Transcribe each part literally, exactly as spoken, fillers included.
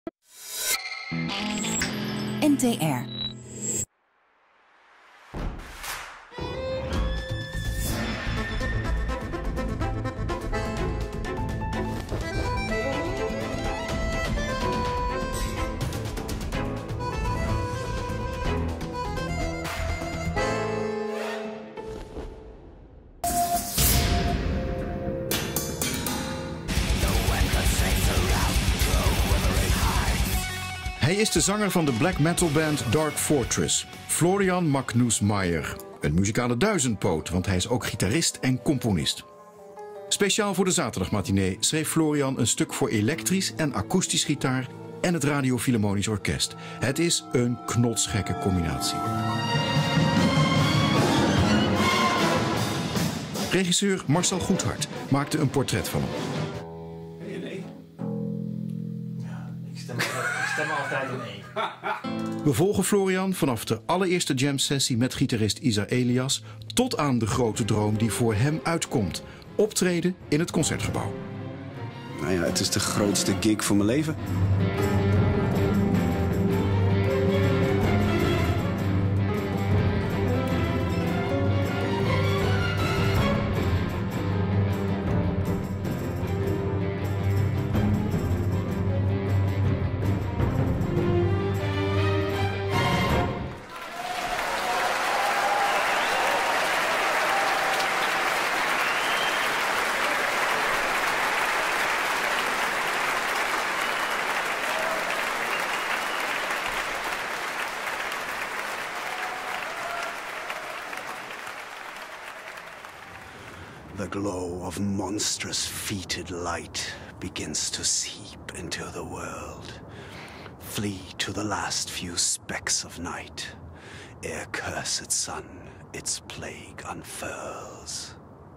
N T R. Hij is de zanger van de black metal band Dark Fortress, Florian Magnus Maier. Een muzikale duizendpoot, want hij is ook gitarist en componist. Speciaal voor de zaterdagmatinee schreef Florian een stuk voor elektrisch en akoestisch gitaar en het Radio Philharmonisch Orkest. Het is een knotsgekke combinatie. Regisseur Marcel Goedhart maakte een portret van hem. Nee, nee. Ja, ik stem, ik stem altijd een nee. We volgen Florian vanaf de allereerste jam-sessie met gitarist Isa Elias tot aan de grote droom die voor hem uitkomt. Optreden in het Concertgebouw. Nou ja, het is de grootste gig van mijn leven. The glow of monstrous fetid light begins to seep into the world. Flee to the last few specks of night, ere cursed sun its plague unfurls.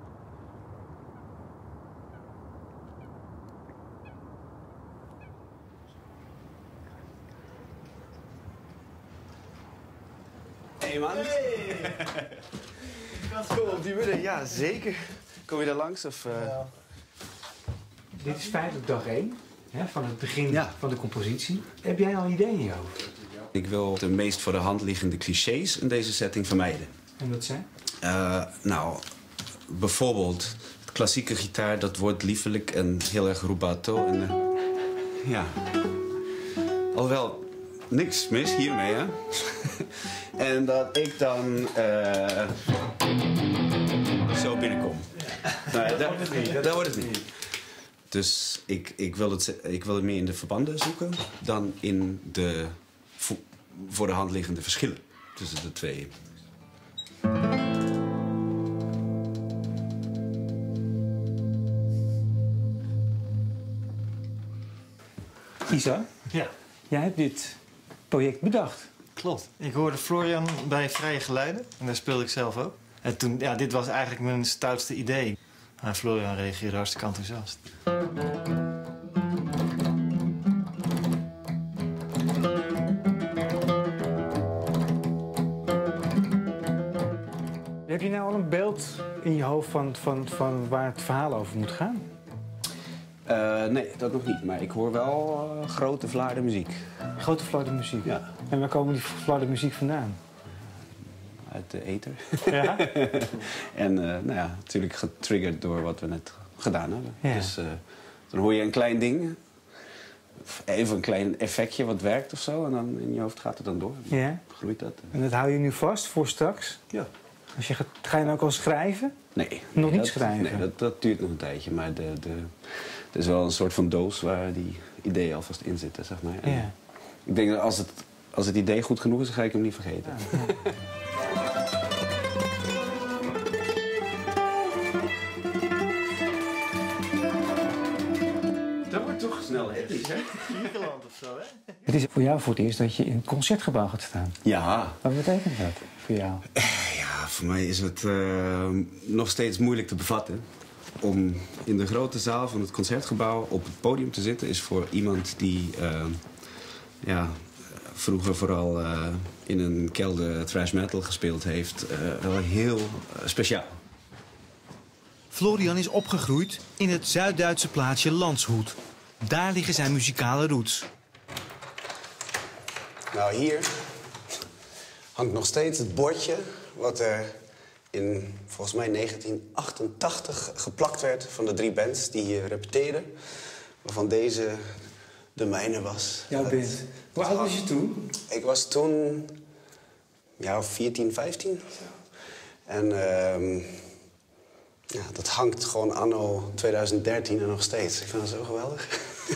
Hey man. Hey. Kom op die midden, ja zeker. Kom je daar langs? Of, uh... ja. Dit is feitelijk dag één hè, van het begin ja. van de compositie. Heb jij al ideeën in je hoofd? Ik wil de meest voor de hand liggende clichés in deze setting vermijden. En dat zijn? Uh, nou, bijvoorbeeld het klassieke gitaar, dat wordt liefelijk en heel erg rubato. En, uh, ja. Alhoewel, niks mis hiermee, hè. En dat ik dan uh, zo binnenkom. Nou, ja, daar, daar wordt het niet. Dus ik, ik, wil het, ik wil het meer in de verbanden zoeken dan in de vo, voor de hand liggende verschillen tussen de twee. Isa, ja. Jij hebt dit project bedacht. Klopt. Ik hoorde Florian bij Vrije Geluiden en daar speelde ik zelf ook. En toen, ja, dit was eigenlijk mijn stoutste idee. Maar Florian reageerde hartstikke enthousiast. Heb je nou al een beeld in je hoofd van, van, van waar het verhaal over moet gaan? Uh, nee, dat nog niet. Maar ik hoor wel uh, grote vlaarde muziek. Grote vlaarde muziek? Ja. En waar komen die vlaarde muziek vandaan? Uit de ether. Ja? En uh, nou ja, natuurlijk getriggerd door wat we net gedaan hebben. Ja. Dus uh, dan hoor je een klein ding. Even een klein effectje wat werkt of zo. En dan in je hoofd gaat het dan door. Ja. Groeit dat. En dat hou je nu vast voor straks? Ja. Als je gaat, ga je nou ook al schrijven? Nee. Nog niet dat, schrijven? Nee, dat, dat duurt nog een tijdje. Maar de, de, er is wel een soort van doos waar die ideeën alvast in zitten, zeg maar. En ja. Ik denk dat als het, als het idee goed genoeg is, dan ga ik hem niet vergeten. Ja. Dat wordt toch snel hectisch, hè? Griekenland of zo, hè? Het is voor jou voor het eerst dat je in het Concertgebouw gaat staan. Ja. Wat betekent dat voor jou? Ja, voor mij is het uh, nog steeds moeilijk te bevatten. Om in de grote zaal van het Concertgebouw op het podium te zitten is voor iemand die uh, ja, vroeger vooral uh, in een kelder thrash metal gespeeld heeft, uh, wel heel uh, speciaal. Florian is opgegroeid in het Zuid-Duitse plaatsje Landshut. Daar liggen zijn muzikale roots. Nou, hier hangt nog steeds het bordje wat er in, volgens mij, negentien achtentachtig geplakt werd van de drie bands die hier repeteerden. Waarvan deze de mijne was. Jouw band. Hoe oud was je toen? Ik was toen, ja, veertien, vijftien. En uh, ja, dat hangt gewoon anno tweeduizend dertien en nog steeds. Ik vind dat zo geweldig.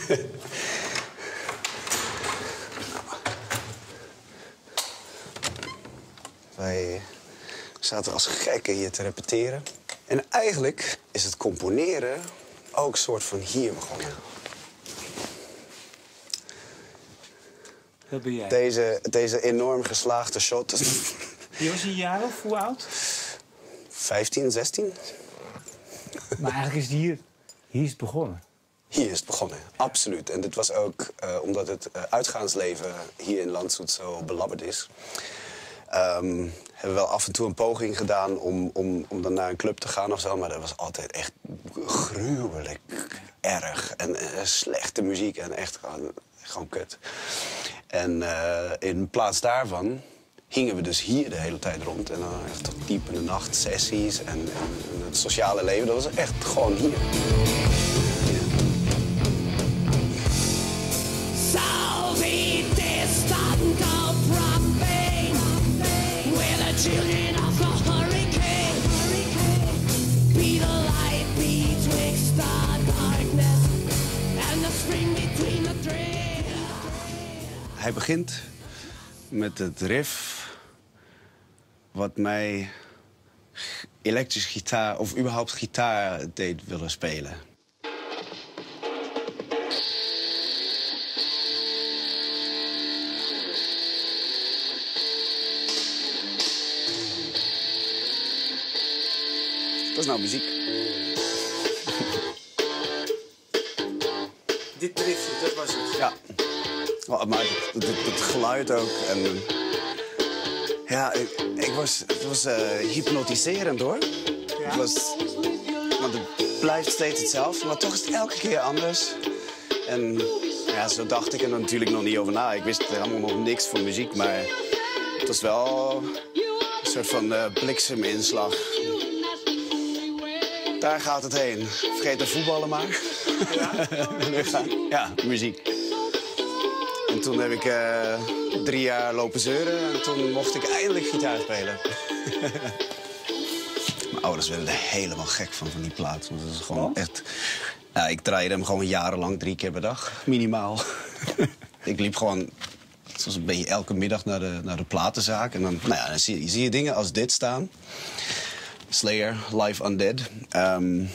Wij zaten als gekken hier te repeteren. En eigenlijk is het componeren ook een soort van hier begonnen. Dat ben jij. Deze, deze enorm geslaagde shot. Je was een jaar of hoe oud? vijftien, zestien. Maar eigenlijk is het hier, hier is het begonnen. Hier is het begonnen, absoluut. En dit was ook uh, omdat het uh, uitgaansleven hier in Landshut zo belabberd is. Um, hebben we wel af en toe een poging gedaan om, om, om dan naar een club te gaan of zo. Maar dat was altijd echt gruwelijk erg. En uh, slechte muziek en echt gewoon, gewoon kut. En uh, in plaats daarvan hingen we dus hier de hele tijd rond. En dan echt tot diep in de nacht, sessies en, en, en het sociale leven. Dat was echt gewoon hier. Children of the hurricane, be the light betwixt the darkness and the spring between the trees. Hij begint met het riff wat mij elektrisch gitaar of überhaupt gitaar deed willen spelen. Dat is nou muziek. Dit riffje, dat was het. Ja. Maar het, het, het geluid ook. En, ja, ik, ik was, het was uh, hypnotiserend hoor. Ja? Het was, want het blijft steeds hetzelfde, maar toch is het elke keer anders. En ja, zo dacht ik er natuurlijk nog niet over na. Ik wist helemaal nog niks van muziek, maar het was wel een soort van uh, blikseminslag. Daar gaat het heen. Vergeet de voetballen maar. Ja? Ja, muziek. En toen heb ik uh, drie jaar lopen zeuren en toen mocht ik eindelijk gitaar spelen. Mijn ouders werden er helemaal gek van, van die plaat. Want dat is gewoon echt... Ja, ik draaide hem gewoon jarenlang, drie keer per dag, minimaal. Ik liep gewoon zoals een beetje elke middag naar de, naar de platenzaak. En dan, nou ja, dan zie, je, zie je dingen als dit staan. Slayer, Live Undead. Um,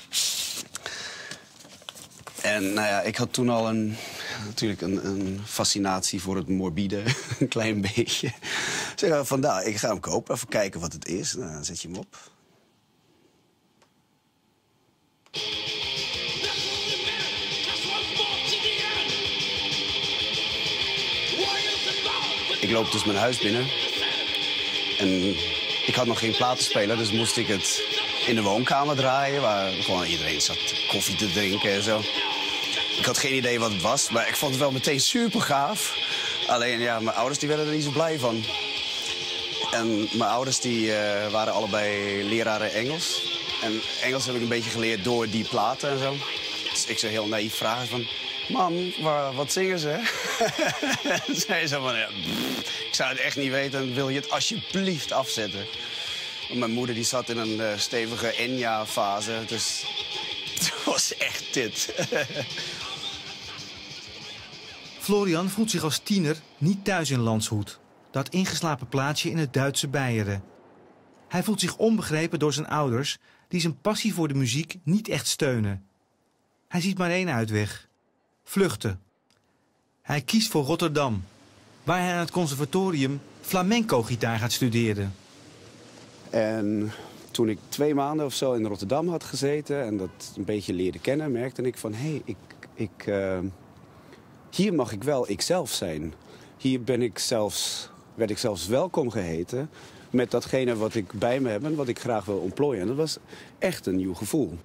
en nou ja, ik had toen al een, natuurlijk een, een fascinatie voor het morbide, een klein beetje. Dus ik dacht van, nou, ik ga hem kopen, even kijken wat het is. Nou, dan zet je hem op. Ik loop dus mijn huis binnen. En ik had nog geen platenspeler, dus moest ik het in de woonkamer draaien... waar gewoon iedereen zat koffie te drinken en zo. Ik had geen idee wat het was, maar ik vond het wel meteen super gaaf. Alleen, ja, mijn ouders die werden er niet zo blij van. En mijn ouders die, uh, waren allebei leraren Engels. En Engels heb ik een beetje geleerd door die platen en zo. Dus ik zo heel naïef vragen van... Mam, waar, wat zingen ze? En zei ze van, ja, pff, ik zou het echt niet weten. Wil je het alsjeblieft afzetten? Want mijn moeder die zat in een uh, stevige Enya-fase. Dus het was echt dit. Florian voelt zich als tiener niet thuis in Landshut. Dat ingeslapen plaatsje in het Duitse Beieren. Hij voelt zich onbegrepen door zijn ouders... die zijn passie voor de muziek niet echt steunen. Hij ziet maar één uitweg. Vluchten. Hij kiest voor Rotterdam, waar hij aan het conservatorium flamenco-gitaar gaat studeren. En toen ik twee maanden of zo in Rotterdam had gezeten en dat een beetje leerde kennen, merkte ik van, hé, hey, ik, ik, uh, hier mag ik wel ikzelf zijn. Hier ben ik zelfs, werd ik zelfs welkom geheten met datgene wat ik bij me heb en wat ik graag wil ontplooien. En dat was echt een nieuw gevoel.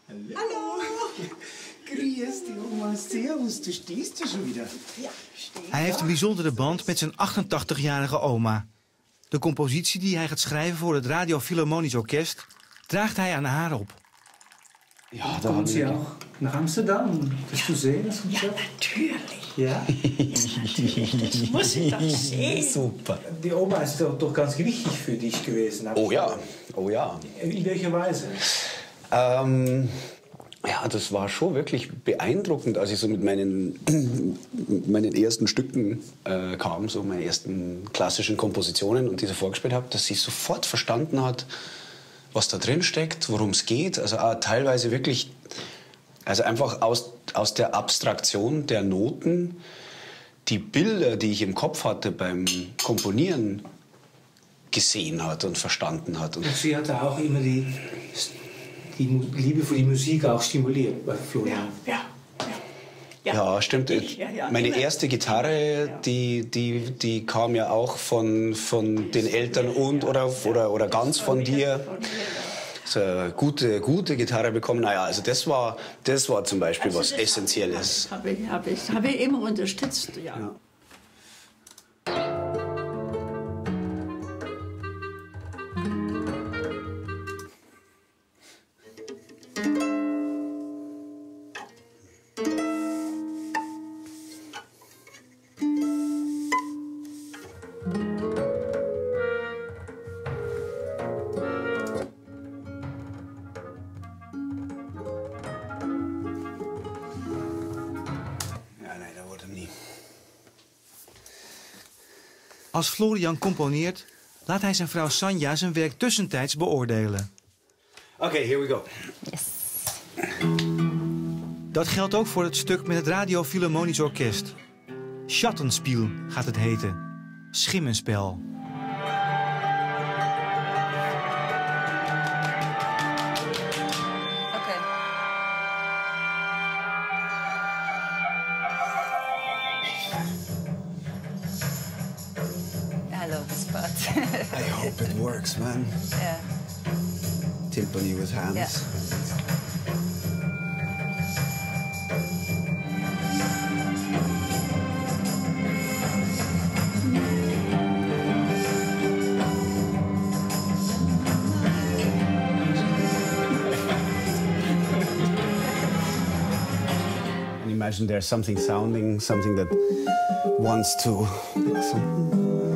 Hallo. Grüß dich, Oma. Servus, du stehst ja schon wieder. Ja, Hij heeft een bijzondere band met zijn achtentachtigjarige oma. De compositie die hij gaat schrijven voor het Radio Philharmonisch Orkest draagt hij aan haar op. Ja, da kommen Sie auch nach Amsterdam, das zu sehen, das Konzert? Ja, natürlich. Ja? Das muss ich doch sehen. Super. Die Oma ist doch, doch ganz wichtig für dich gewesen. Oh ja, oh ja. In welcher Weise? Ähm, ja, das war schon wirklich beeindruckend, als ich so mit meinen, meinen ersten Stücken äh, kam, so meine ersten klassischen Kompositionen und diese vorgespielt habe, dass sie sofort verstanden hat, was da drin steckt, worum es geht. Also auch teilweise wirklich, also einfach aus, aus der Abstraktion der Noten, die Bilder, die ich im Kopf hatte beim Komponieren, gesehen hat und verstanden hat. Und sie hatte auch immer die, die Liebe für die Musik auch stimuliert bei Florian. Ja, ja. Ja, ja, stimmt. Ich, ja, ja, Meine immer. erste Gitarre, Ja. die, die, die kam ja auch von, von den Eltern und oder, oder, oder ganz von dir. So eine gute, gute Gitarre bekommen. Naja, also das war, das war zum Beispiel Also was das Essentielles. Habe ich, habe ich, habe ich immer unterstützt, ja. Ja. Als Florian componeert, laat hij zijn vrouw Sanja zijn werk tussentijds beoordelen. Oké, okay, here we go. Yes. Dat geldt ook voor het stuk met het Radio Philharmonisch Orkest. Schattenspiel gaat het heten. Schimmenspel. I hope it works, man. Yeah. Timpani with hands. Yeah. And imagine there's something sounding, something that wants to. Some,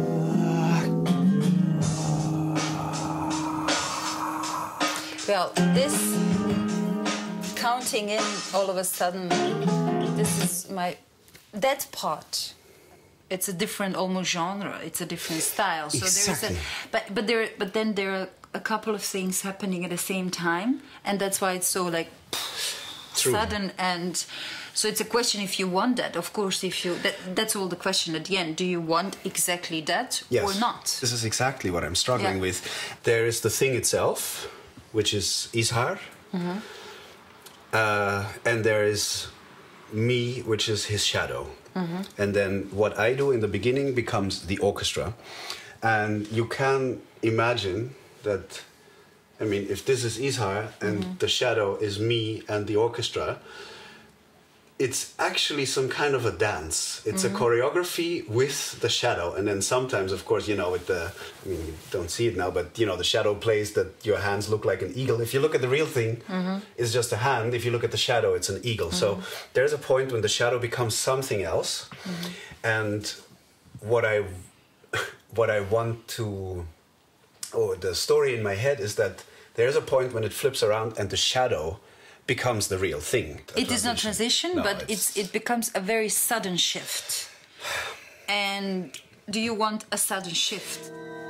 Well, this counting in all of a sudden, this is my that part. It's a different almost genre. It's a different style. So Exactly. there's a, but but there but then there are a couple of things happening at the same time, and that's why it's so like True. sudden. And so it's a question if you want that. Of course, if you that, that's all the question at the end. Do you want exactly that yes. or not? This is exactly what I'm struggling Yeah. with. There is the thing itself, which is Ishar, Mm-hmm. uh, and there is me, which is his shadow. Mm-hmm. And then what I do in the beginning becomes the orchestra. And you can imagine that, I mean, if this is Ishar and Mm-hmm. the shadow is me and the orchestra, it's actually some kind of a dance. It's Mm-hmm. a choreography with the shadow. And then sometimes, of course, you know, with the, I mean, you don't see it now, but, you know, the shadow plays that your hands look like an eagle. If you look at the real thing, Mm-hmm. it's just a hand. If you look at the shadow, it's an eagle. So there's a point when the shadow becomes something else. Mm-hmm. And what I, what I want to, or the story in my head is that there's a point when it flips around and the shadow becomes the real thing. It is not transition, No, but it's, it becomes a very sudden shift. And do you want a sudden shift?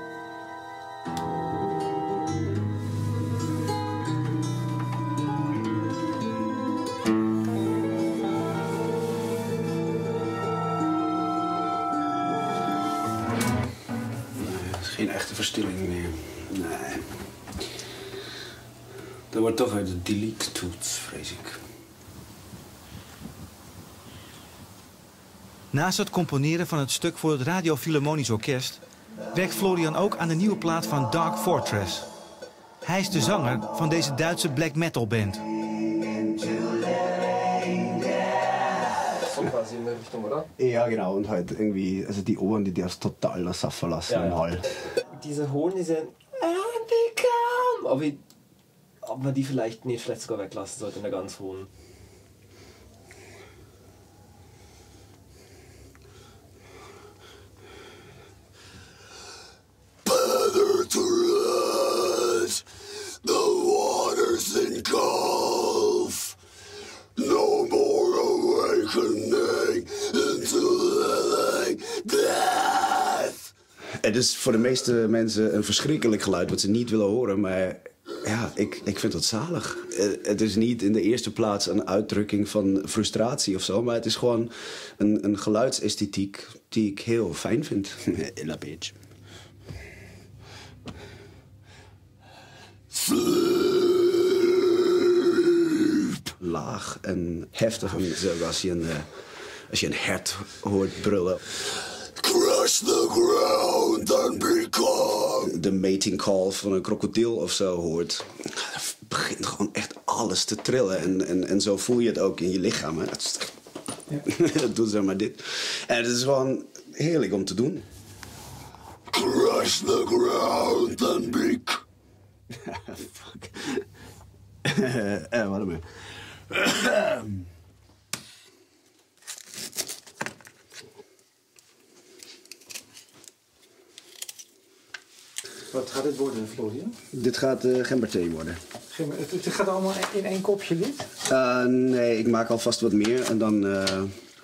Nee, het is geen echte verstilling meer. Nee. Dat wordt toch uit de delete-toets, vrees ik. Naast het componeren van het stuk voor het Radio Philharmonisch Orkest werkt Florian ook aan de nieuwe plaat van Dark Fortress. Hij is de zanger van deze Duitse black metal band. quasi in der Richtung, oder? Ja, genau. Und halt irgendwie, also die Ohren, die darfst total das Saft verlassen. Ja, ja. Mal. Diese hohen, diese Antikam, ob, ich, ob man die vielleicht nicht vielleicht sogar weglassen sollte in der ganz hohen. Better to let the waters engulf. No more awakening into living death. Het is voor de meeste mensen een verschrikkelijk geluid wat ze niet willen horen, maar ja, ik, ik vind het zalig. Het is niet in de eerste plaats een uitdrukking van frustratie of zo, maar het is gewoon een, een geluidsesthetiek die ik heel fijn vind. In la bitch. Laag en heftig. En zo, als je een, uh, als je een hert hoort brullen. Crush the ground and become. De mating call van een krokodil of zo hoort. Het begint gewoon echt alles te trillen. En, en, en zo voel je het ook in je lichaam. Hè? Dat, is echt... ja. Dat doet zeg maar dit. En het is gewoon heerlijk om te doen. Crush the ground and become. Fuck. eh, wat een Wat gaat dit worden, Florian? Dit gaat uh, gemberthee worden. Gember, het, het gaat allemaal in één kopje dit? Uh, nee, ik maak alvast wat meer en dan... Uh,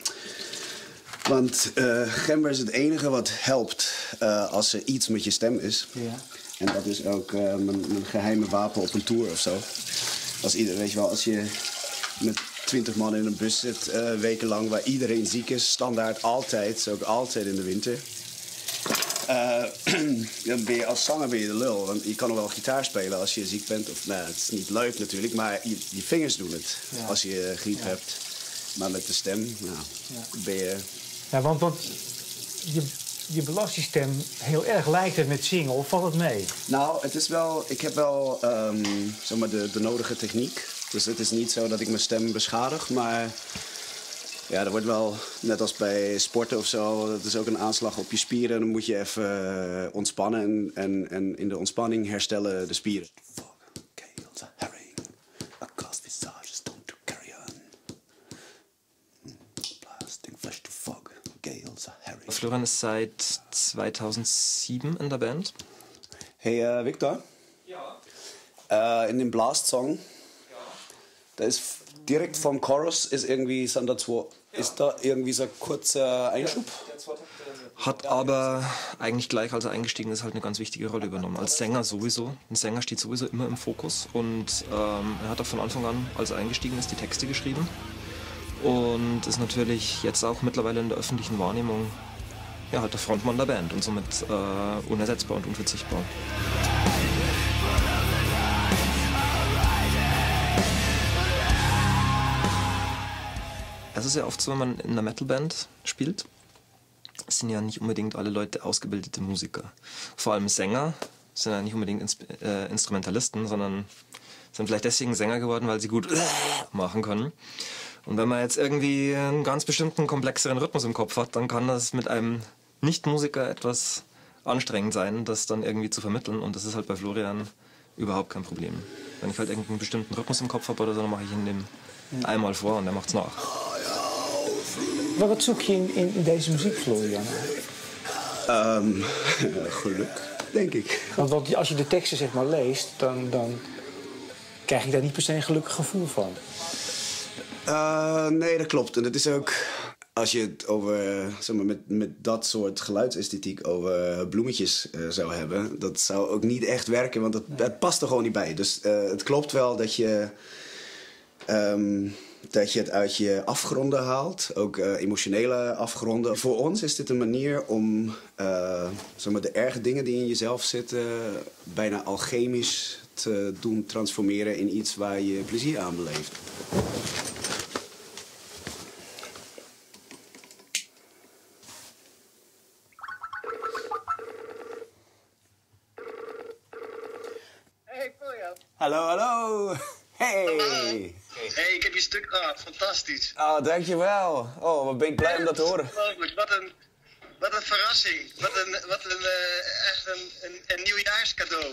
want uh, gember is het enige wat helpt uh, als er iets met je stem is. Ja. En dat is ook uh, mijn, mijn geheime wapen op een tour of zo. Als ieder, weet je wel, als je met twintig man in een bus zit, uh, wekenlang waar iedereen ziek is, standaard altijd, ook altijd in de winter. Uh, dan ben je als zanger ben je de lul. Want je kan nog wel gitaar spelen als je ziek bent. Of, nou, het is niet leuk natuurlijk, maar je, je vingers doen het Ja. als je griep Ja. hebt. Maar met de stem, nou, Ja. ben je... Ja, want, want je, je belast je stem heel erg lijkt het met zingen, of valt het mee? Nou, het is wel... Ik heb wel um, zeg maar de, de nodige techniek. Dus het is niet zo dat ik mijn stem beschadig, maar... Ja, er wordt wel, net als bij sporten of zo, dat is ook een aanslag op je spieren. Dan moet je even uh, ontspannen en, en, en in de ontspanning herstellen de spieren. Florian ist seit zweitausendsieben in der Band. Hey uh, Victor? Ja? Uh, in dem Blast-Song, ja. Da ist direkt vom Chorus ist irgendwie sind da zwei, ja. Ist da irgendwie so ein kurzer Einschub? Hat aber eigentlich gleich, als er eingestiegen ist, halt eine ganz wichtige Rolle übernommen. Als Sänger sowieso. Ein Sänger steht sowieso immer im Fokus. Und ähm, er hat auch von Anfang an, als er eingestiegen ist, die Texte geschrieben. Und ist natürlich jetzt auch mittlerweile in der öffentlichen Wahrnehmung ja, halt der Frontmann der Band und somit äh, unersetzbar und unverzichtbar. Es ist ja oft so, wenn man in einer Metalband spielt, sind ja nicht unbedingt alle Leute ausgebildete Musiker. Vor allem Sänger sind ja nicht unbedingt Ins äh, Instrumentalisten, sondern sind vielleicht deswegen Sänger geworden, weil sie gut machen können. Und wenn man jetzt irgendwie einen ganz bestimmten komplexeren Rhythmus im Kopf hat, dann kann das mit einem Nicht-Musiker etwas anstrengend sein, das dann irgendwie zu vermitteln. Und das ist halt bei Florian überhaupt kein Problem. Wenn ich halt irgendeinen bestimmten Rhythmus im Kopf habe oder so, dann mache ich ihn dem ja. einmal vor und der macht's nach. Wat zoek je in, in, in deze muziek, Florian? Um, geluk, denk ik. Want, want als je de teksten zeg maar leest, dan, dan krijg ik daar niet per se een gelukkig gevoel van. Uh, nee, dat klopt. En het is ook... Als je het over, zeg maar, met, met dat soort geluidsesthetiek over bloemetjes uh, zou hebben... dat zou ook niet echt werken, want het, nee. het past er gewoon niet bij. Dus uh, het klopt wel dat je... Um, dat je het uit je afgronden haalt, ook uh, emotionele afgronden. Voor ons is dit een manier om uh, zeg maar de erge dingen die in jezelf zitten... bijna alchemisch te doen transformeren in iets waar je plezier aan beleeft. Hey, Florian. Hallo, hallo. Hey. Hé, hey, ik heb je stuk gehad. Fantastisch. Oh, dankjewel. Oh, wat ben ik blij om dat te horen. Wat een, wat een verrassing. Wat een, wat een uh, echt een, een, een nieuwjaarscadeau.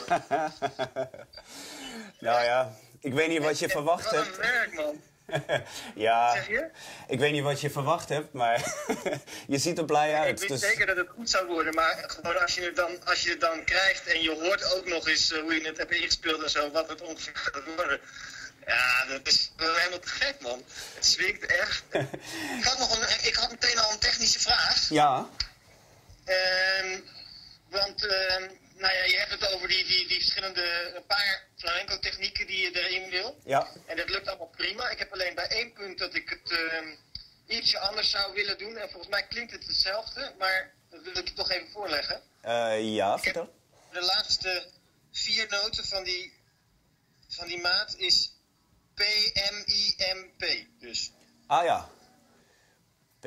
Nou ja, ik weet niet wat je en, verwacht wat hebt. Wat een werk, man. Ja, zeg je? Ik weet niet wat je verwacht hebt, maar je ziet er blij uit. Ik wist dus... zeker dat het goed zou worden, maar gewoon als je het dan, als je het dan krijgt en je hoort ook nog eens uh, hoe je het hebt ingespeeld en zo, wat het ongeveer gaat worden. Ja, dat is helemaal te gek, man. Het zwingt echt. ik, had nog een, ik had meteen al een technische vraag. Ja. Um, want, uh, nou ja, je hebt het over die, die, die verschillende een paar flamenco-technieken die je erin wil. Ja. En dat lukt allemaal prima. Ik heb alleen bij één punt dat ik het uh, ietsje anders zou willen doen. En volgens mij klinkt het hetzelfde, maar dat wil ik je toch even voorleggen. Uh, ja, vertel. De laatste vier noten van die, van die maat is P, M, I, M, P. Dus. Ah ja. P,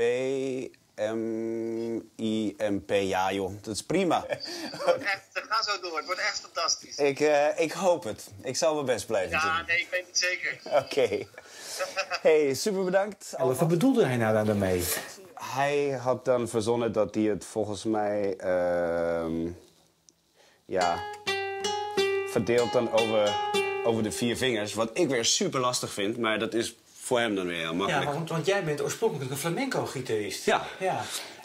M, I, M, P. Ja joh, dat is prima. Echt, ga zo door, het wordt echt fantastisch. Ik, uh, ik hoop het. Ik zal mijn best blijven doen. Ja, nee, ik weet het zeker. Oké. Okay. Hey, super bedankt. En wat bedoelde hij nou daarmee? Hij had dan verzonnen dat hij het volgens mij... Uh, ja... verdeelt dan over, over de vier vingers. Wat ik weer super lastig vind, maar dat is voor hem dan weer heel makkelijk. Ja, want, want jij bent oorspronkelijk een flamenco-gitarist. Ja. ja.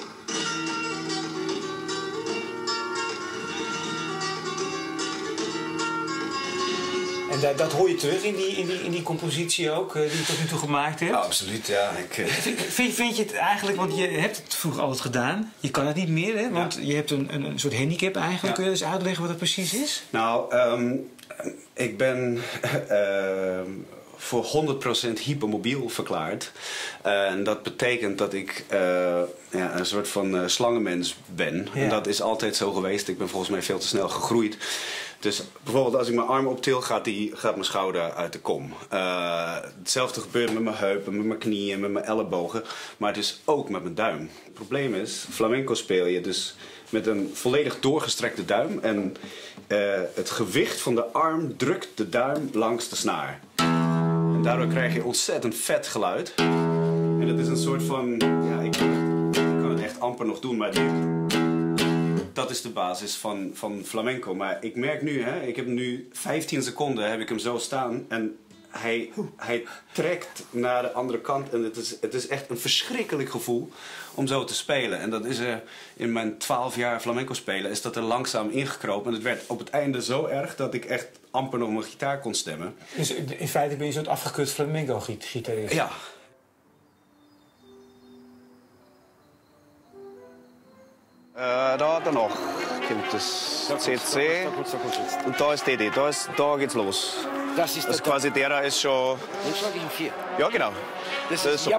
En dat, dat hoor je terug in die, in die, in die compositie ook, die je tot nu toe gemaakt hebt? Ja, absoluut, ja. Ik, uh... vind, vind je het eigenlijk, want je hebt het vroeger altijd gedaan. Je kan het niet meer, hè? Want ja. je hebt een, een, een soort handicap eigenlijk. Ja. Kun je eens uitleggen wat het precies is? Nou, um, ik ben uh, voor honderd procent hypermobiel verklaard. Uh, en dat betekent dat ik uh, ja, een soort van uh, slangenmens ben. Ja. En dat is altijd zo geweest. Ik ben volgens mij veel te snel gegroeid. Dus bijvoorbeeld als ik mijn arm optil, gaat, die, gaat mijn schouder uit de kom. Uh, hetzelfde gebeurt met mijn heupen, met mijn knieën, met mijn ellebogen. Maar dus ook met mijn duim. Het probleem is, flamenco speel je dus met een volledig doorgestrekte duim. En uh, het gewicht van de arm drukt de duim langs de snaar. En daardoor krijg je ontzettend vet geluid. En dat is een soort van... Ja, ik, ik kan het echt amper nog doen, maar... Die, dat is de basis van, van flamenco. Maar ik merk nu, hè, ik heb nu vijftien seconden heb ik hem zo staan. En hij, hij trekt naar de andere kant. En het is, het is echt een verschrikkelijk gevoel om zo te spelen. En dat is er in mijn twaalf jaar flamenco spelen, is dat er langzaam ingekropen. En het werd op het einde zo erg dat ik echt amper nog mijn gitaar kon stemmen. Dus in feite ben je een soort afgekut flamenco-gitarist? Ja. Uh, da hat er noch. Kommt das C C. Und da ist D D. Da, ist, da geht's los. Das ist das quasi der da ist schon. Den schlage ich in vier. Ja, genau. Das ist ist so. ja.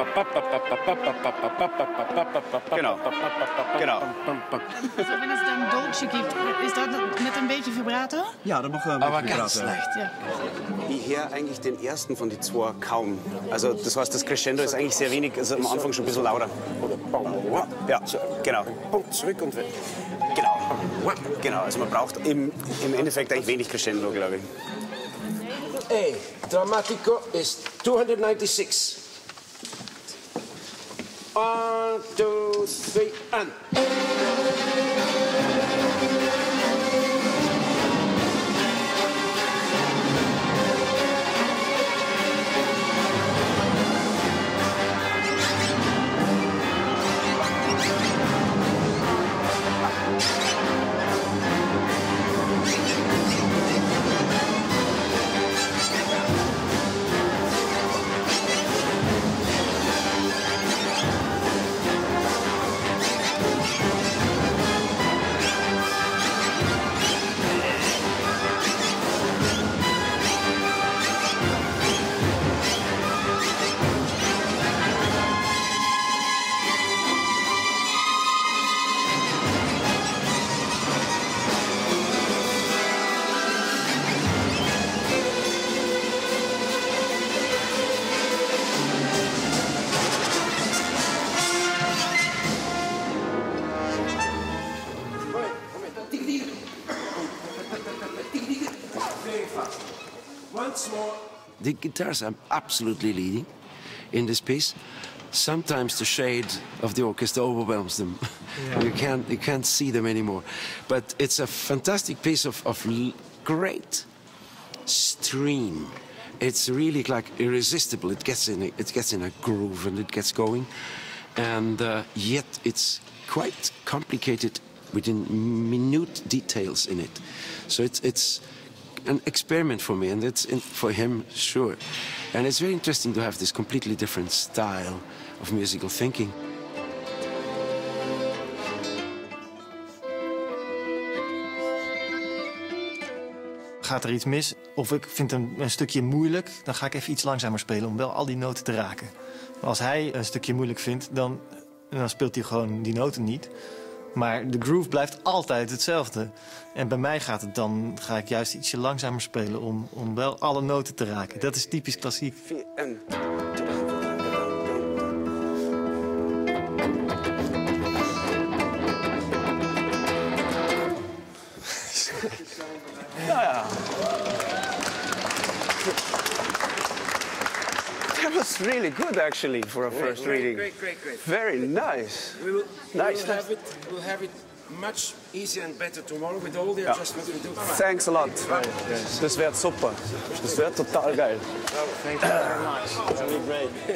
Genau. Genau. Also wenn es dann Dolce gibt, ist das mit ein bisschen Vibrato? Ja, da machen wir ein Aber bisschen ganz Vibrato. Leicht, ja. Ich höre eigentlich den ersten von den zwei kaum. Also das heißt, das Crescendo ist eigentlich sehr wenig, also am Anfang schon ein bisschen lauter. Ja, genau. Zurück und weg. Genau. Genau, also man braucht im, im Endeffekt eigentlich wenig Crescendo, glaube ich. A, Dramatico is two ninety-six. One, two, three, and... Once more. the guitars are absolutely leading in this piece. Sometimes the shade of the orchestra overwhelms them. Yeah. You can't you can't see them anymore. But it's a fantastic piece of, of great stream. It's really like irresistible. It gets in a, it gets in a groove and it gets going, and uh, yet it's quite complicated within minute details in it. So it's it's an experiment for me, and it's in, for him, sure. And it's very interesting to have this completely different style of musical thinking. Gaat er iets mis, of ik vind een, een stukje moeilijk, dan ga ik even iets langzamer spelen om wel al die noten te raken. Maar als hij een stukje moeilijk vindt, dan, dan speelt hij gewoon die noten niet. Maar de groove blijft altijd hetzelfde. En bij mij gaat het dan, ga ik juist ietsje langzamer spelen om, om wel alle noten te raken. Dat is typisch klassiek. En... Ja, ja. That was really good, actually, for a Great, first great, reading. Great, great, great. Very nice. We will, Nice. we will have it. We'll have it much easier and better tomorrow with all the Ja. adjustments we do. Thanks a lot. Das wird super. Das wird total geil. Thank you very much. It's really great.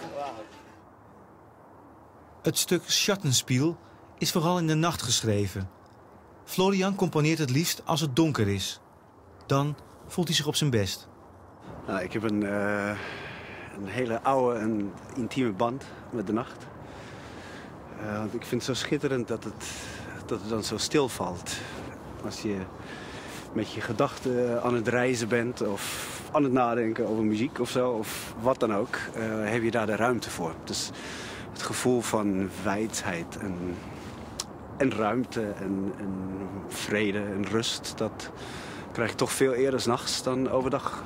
Het stuk Schattenspiel is vooral in de nacht geschreven. Florian componeert het liefst als het donker is. Dan voelt hij zich op zijn best. Nou, ik heb een, uh, een hele oude en intieme band met de nacht. Uh, want ik vind het zo schitterend dat het, dat het dan zo stilvalt. Als je met je gedachten aan het reizen bent of aan het nadenken over muziek of zo, of wat dan ook, uh, heb je daar de ruimte voor. Dus het gevoel van wijdheid en, en ruimte en, en vrede en rust, dat krijg je toch veel eerder 's nachts dan overdag.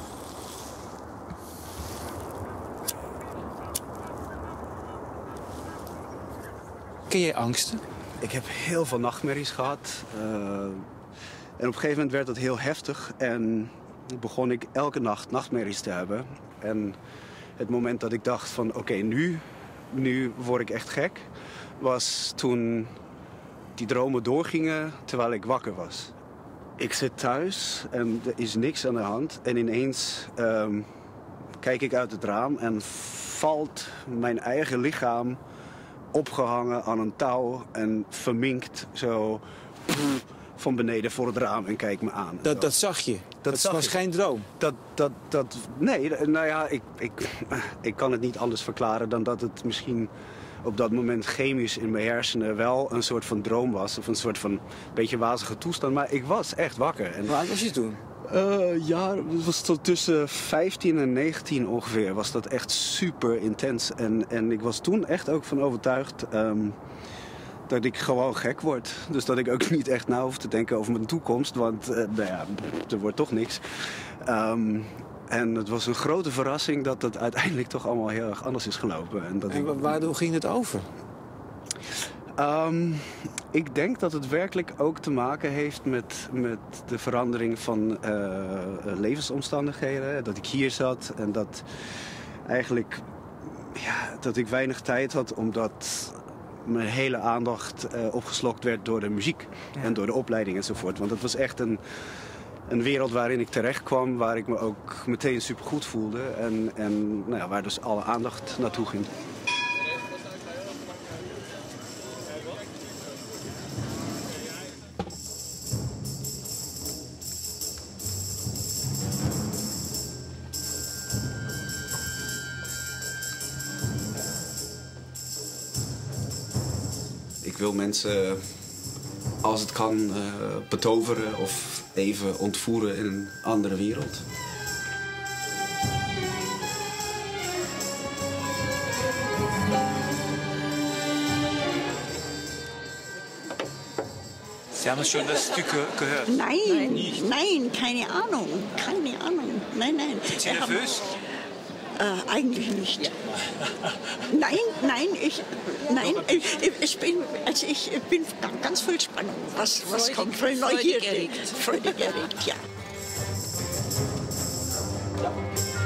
Ken jij angsten? Ik heb heel veel nachtmerries gehad. Uh, en op een gegeven moment werd het heel heftig. En begon ik elke nacht nachtmerries te hebben. En het moment dat ik dacht van oké, okay, nu, nu word ik echt gek, was toen die dromen doorgingen terwijl ik wakker was. Ik zit thuis en er is niks aan de hand. En ineens um, kijk ik uit het raam en valt mijn eigen lichaam opgehangen aan een touw en verminkt zo pff, van beneden voor het raam en kijkt me aan. Dat, dat zag je? Dat, dat was ik. Geen droom? Dat, dat, dat, nee, nou ja, ik, ik, ik kan het niet anders verklaren dan dat het misschien op dat moment chemisch in mijn hersenen wel een soort van droom was. Of een soort van beetje wazige toestand. Maar ik was echt wakker. En, hoe oud was je toen? Uh, ja, het was tot tussen vijftien en negentien ongeveer. Was dat echt super intens. En, en ik was toen echt ook van overtuigd um, dat ik gewoon gek word. Dus dat ik ook niet echt na hoef te denken over mijn toekomst. Want uh, nou ja, er wordt toch niks. Um, en het was een grote verrassing dat het uiteindelijk toch allemaal heel erg anders is gelopen. En, dat en ik... waardoor ging het over? Um, ik denk dat het werkelijk ook te maken heeft met, met de verandering van uh, levensomstandigheden. Dat ik hier zat en dat eigenlijk ja, dat ik weinig tijd had omdat mijn hele aandacht uh, opgeslokt werd door de muziek. Ja. En door de opleiding enzovoort. Want het was echt een, een wereld waarin ik terecht kwam, waar ik me ook meteen supergoed voelde. En, en nou ja, waar dus alle aandacht naartoe ging. Ik wil mensen, als het kan, uh, betoveren of even ontvoeren in een andere wereld. Sie haben schon das Stück gehört? Nein, nein, keine Ahnung, keine Ahnung. Nein, nein. Sind Sie nervös? Äh, eigentlich nicht. Nein, nein, ich, nein, ich, ich bin, also ich bin ganz voll Spannung. Was, was kommt? Voll Neugierde. Freudig erregt, ja. Ja.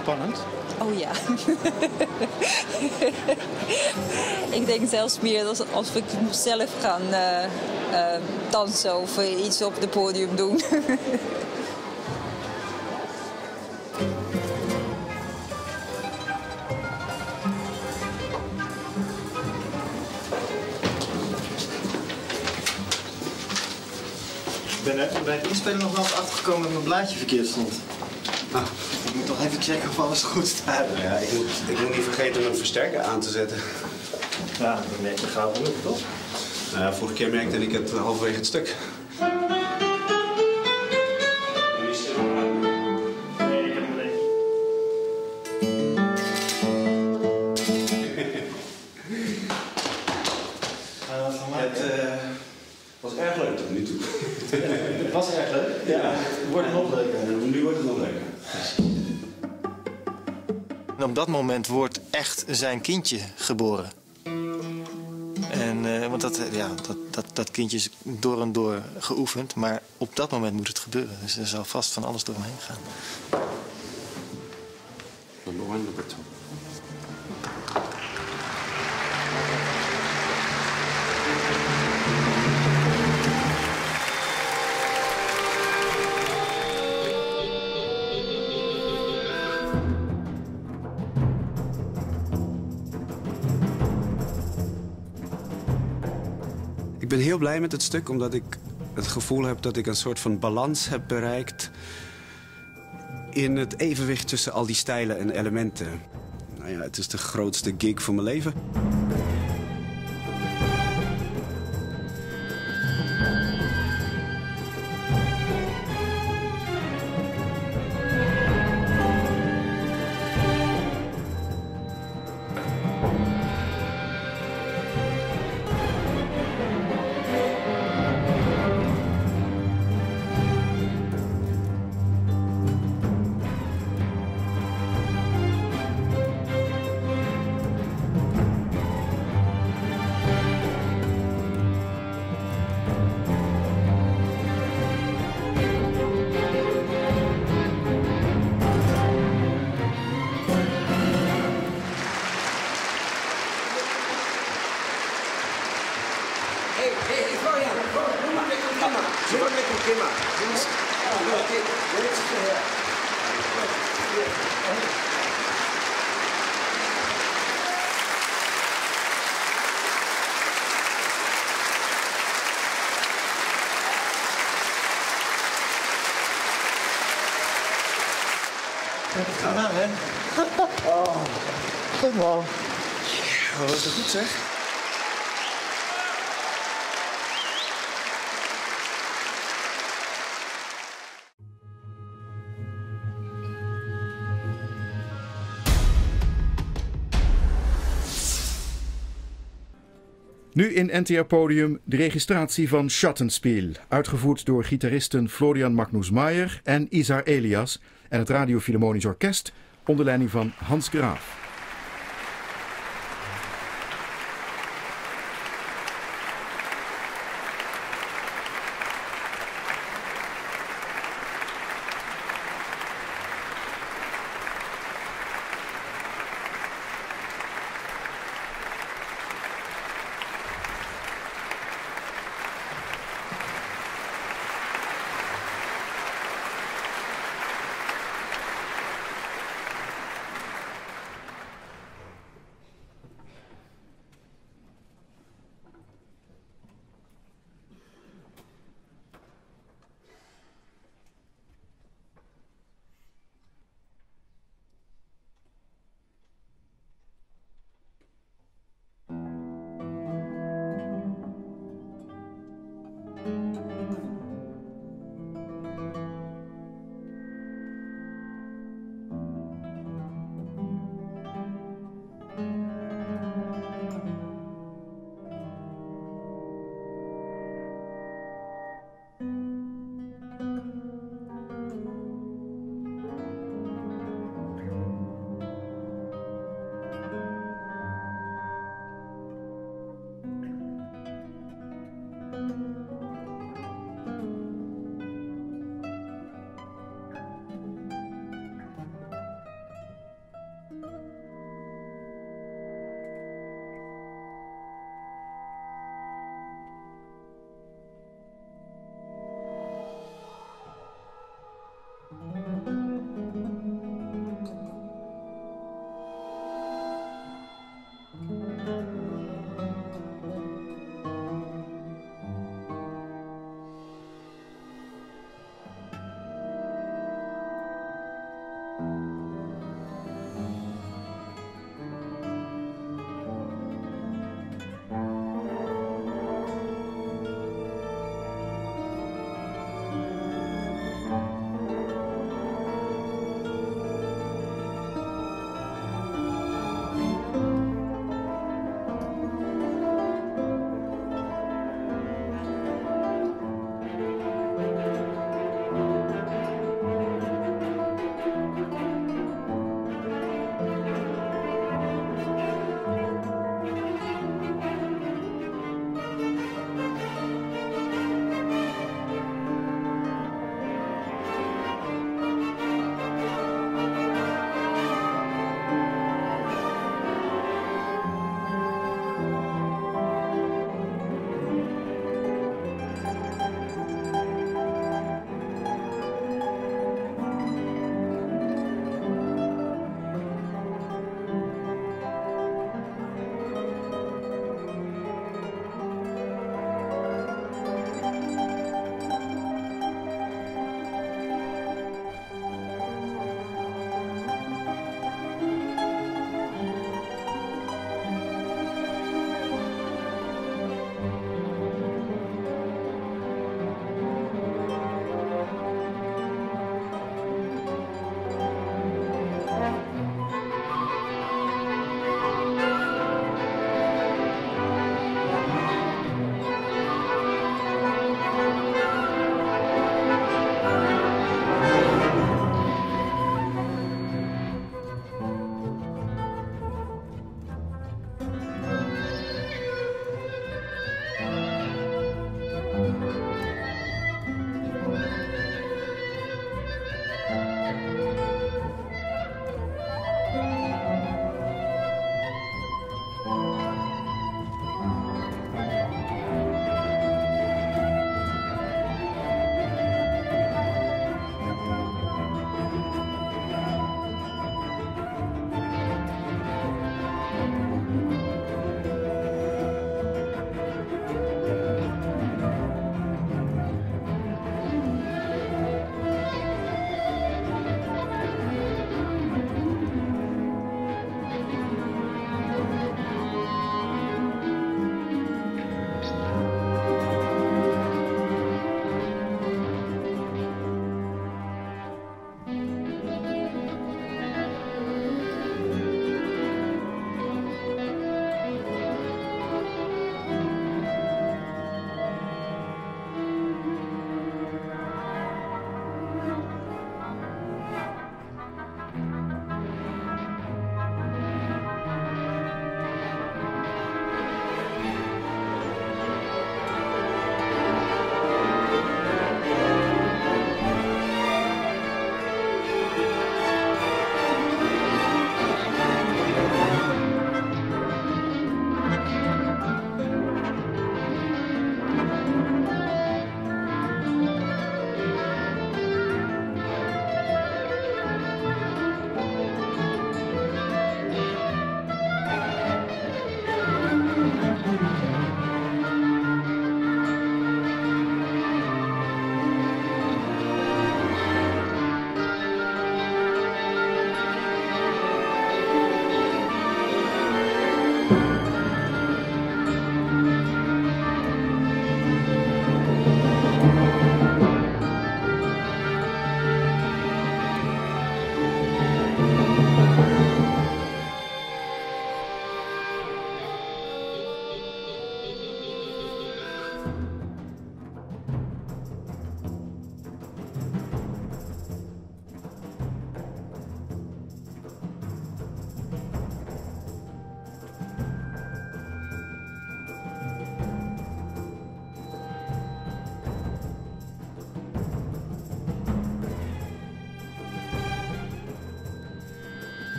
spannend? Oh ja. Ik denk zelfs meer als, als ik zelf ga uh, uh, dansen of iets op het podium doen. Ik ben er bij het inspelen nog wel eens achtergekomen dat mijn blaadje verkeerd stond. Ah. Ik moet toch even checken of alles goed staat. Ja, ik moet, ik moet niet vergeten om een versterker aan te zetten. Ja, dat merk je gauw genoeg, toch? Uh, vorige keer merkte ik het halverwege het stuk. Nee, ik heb hem alleen. Het uh, was erg leuk tot nu toe. Het was erg leuk? Ja. Het wordt nog leuker. Nu wordt het nog leuker. En op dat moment wordt echt zijn kindje geboren. En, uh, want dat, ja, dat, dat, dat kindje is door en door geoefend, maar op dat moment moet het gebeuren. Dus er zal vast van alles door hem heen gaan. Number one, number two. Ik ben heel blij met het stuk, omdat ik het gevoel heb dat ik een soort van balans heb bereikt in het evenwicht tussen al die stijlen en elementen. Nou ja, het is de grootste gig van mijn leven. gedaan, hè? Oh, goed man. Oh, was dat goed, zeg? Nu in N T R Podium de registratie van Schattenspiel, uitgevoerd door gitaristen Florian Magnus Maier en Isar Elias en het Radio Philharmonisch Orkest onder leiding van Hans Graaf.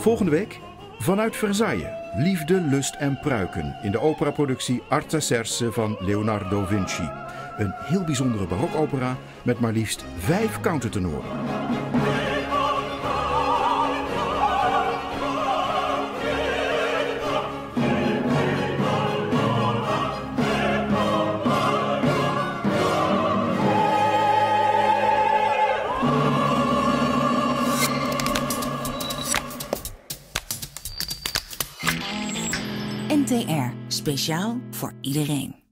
Volgende week vanuit Versailles. Liefde, lust en pruiken in de operaproductie Artaserse van Leonardo Vinci. Een heel bijzondere barokopera met maar liefst vijf countertenoren. N T R, speciaal voor iedereen.